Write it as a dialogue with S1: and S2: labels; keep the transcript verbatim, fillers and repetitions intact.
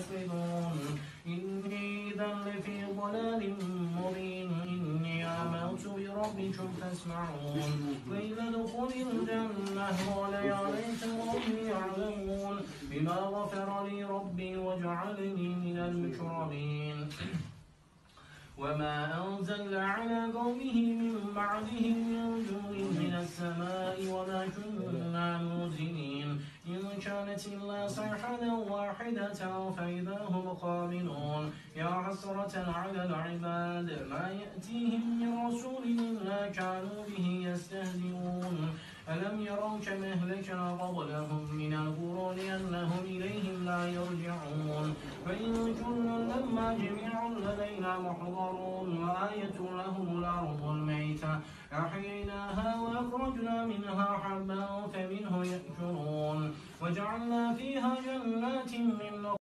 S1: يخلدون إني إذا لفي ضلال مبين إني آمنت بربكم فاسمعون قيل ادخل الجنة قال يا ليت قومي يعلمون بما غفر لي ربي وجعلني من المكرمين وما أنزلنا على قومه من بعده من جند من السماء وما كنا منزلين إن كانت إلا صيحة واحدة فإذا هم خامدون يا حسرة على العباد ما يأتيهم من رسول إلا كانوا به يستهزئون ألم يروا كما أهلكنا قبلهم من القرون أنهم إليهم لا يرجعون فإن كل لما جميع لدينا محضرون وآية لهم الأرض الميتة أحييناها وأخرجنا منها حبا فمنه يأكلون وجعلنا فيها جنات من